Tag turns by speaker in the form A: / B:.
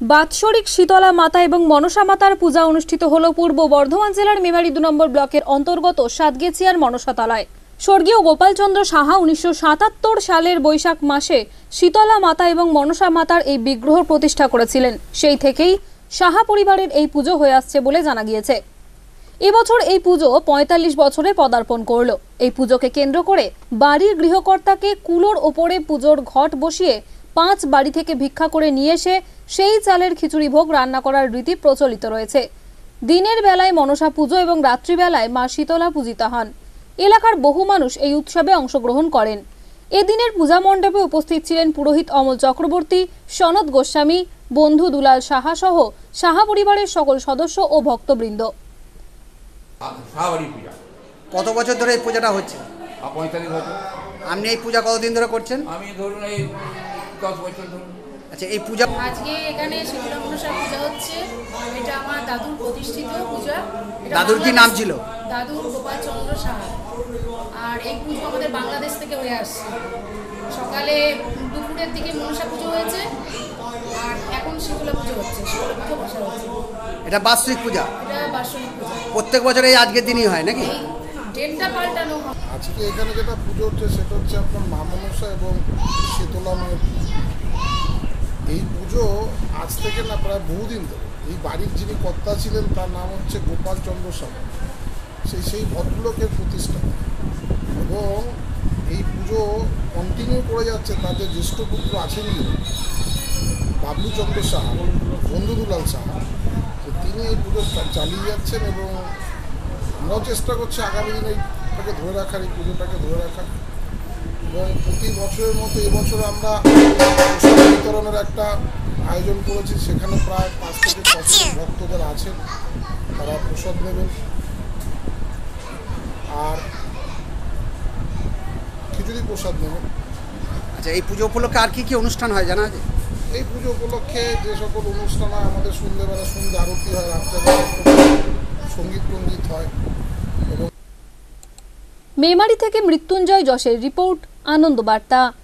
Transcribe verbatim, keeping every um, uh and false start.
A: বাৎসরিক শীতলা মাতা এবং মনসা মাতার পূজা অনুষ্ঠিত হল পূর্ব বর্ধমান জেলার মেমারি দু নম্বর ব্লকের অন্তর্গত সাতগেছিয়ার মনসাতলায়। স্বর্গীয় গোপালচন্দ্র সাহা উনিশশো সাতাত্তর সালের বৈশাখ মাসে শীতলা মাতা এবং মনসা মাতার এই বিগ্রহ প্রতিষ্ঠা করেছিলেন। সেই থেকেই সাহা পরিবারের এই পুজো হয়ে আসছে বলে জানা গিয়েছে। এবছর এই পুজো পঁয়তাল্লিশ বছরে পদার্পণ করলো। এই পুজোকে কেন্দ্র করে বাড়ির গৃহকর্তাকে কুলোর ওপরে পুজোর ঘট বসিয়ে পাঁচ বাড়ি থেকে ভিক্ষা করে নিয়ে এসে সেই চালের খিচুড়ি ভোগ রান্না করার রীতি প্রচলিত রয়েছে। দিনের বেলায় মনসা পুজো এবং রাত্রিবেলায় মা শীতলা পূজিতা হন। এলাকার বহু মানুষ এই উৎসবে অংশগ্রহণ করেন। এদিনের পূজা মণ্ডপে উপস্থিত ছিলেন পুরোহিত অমল চক্রবর্তী, সনদ গোস্বামী, বন্ধু দুলাল সাহা সহ সাহা পরিবারের সকল সদস্য ও ভক্তবৃন্দ।
B: কত বছর ধরে এই পূজাটা হচ্ছে?
C: পঁয়তাল্লিশ বছর।
B: আপনি এই পূজা কতদিন ধরে করছেন?
C: আমি ধরুন এই দশ বছর ধরুন।
B: আচ্ছা, এই পূজা
D: আজকে এখানে শীতলা মনসা পূজা হচ্ছে। এটা আমার দাদুর প্রতিষ্ঠিত পূজা।
B: দাদুর কি নাম ছিল?
D: দাদুর গোপালচন্দ্র সাহা। আর এই পুজো আমাদের বাংলাদেশ থেকে হয়ে আসছে। সকালে দুপুরের দিকে মনসা পুজো হয়েছে, আর এখন শীতলা পুজো হচ্ছে। শীতলা পুজো বসা হচ্ছে।
B: এটা বাৎসরিক পূজা?
D: এটা বাৎসরিক পূজা।
B: প্রত্যেক বছর এই আজকের দিনই হয় নাকি?
D: এই ডেটটা পাল্টানো হয়।
E: আজকে এখানে যেটা পুজো হচ্ছে সেটা হচ্ছে আপনার মা মনসা এবং শীতলা মায়ের পুজো। এই পুজো আজ থেকে না প্রায় বহুদিন ধরে এই বাড়ির যিনি কর্তা ছিলেন তার নাম হচ্ছে গোপালচন্দ্র সাহা। সেই সেই ভদ্রলোকের প্রতিষ্ঠা এবং এই পুজো কন্টিনিউ করে যাচ্ছে। তাদের জ্যেষ্ঠ পুত্র আছেন বাবলুচন্দ্র সাহা, বন্ধু দুলাল সাহা, তিনি এই পুজো চালিয়ে যাচ্ছেন এবং আমরাও চেষ্টা করছি আগামী দিনে এইটাকে ধরে রাখার, এই পুজোটাকে ধরে রাখার। এবং প্রতি বছরের মতো এবছর আমরা প্রসাদ বিতরণের একটা আয়োজন করেছি। সেখানে প্রায় পাঁচ থেকে ছশো ভক্তদের আছেন, তারা প্রসাদ নেবেন। আর খিচুড়ি প্রসাদ নেবেন।
B: আচ্ছা, এই পুজো উপলক্ষে আর কি কি অনুষ্ঠান হয় জানা আছে?
E: এই পুজো উপলক্ষে যে সকল অনুষ্ঠান হয়, আমাদের সন্ধ্যেবেলা সন্ধ্যে আরতি হয়, রাত্রেবেলা সঙ্গীত টঙ্গীত হয়।
A: মেমারি থেকে মৃত্যুঞ্জয় যশের রিপোর্ট, আনন্দ বার্তা।